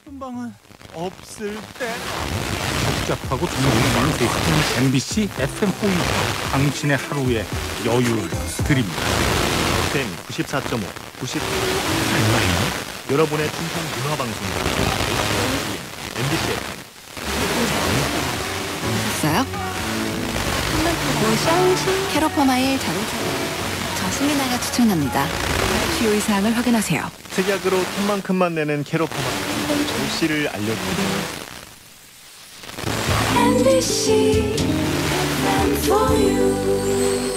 싶은 방은 없을 때. 복잡하고 정보가 많은 세상 MBC FM4 당신의 하루에 여유를 드립니다. FM 94.5, 90. 여러분의 충청 문화 방송입니다. MBC FM. 있어요? 모션 캐로퍼마일 자동차. 저승민아가 추천합니다. 주요 이사항을 확인하세요. 특약으로 톤만큼만 내는 캐로퍼만 조씨를 알려드립니다. MBC FM4U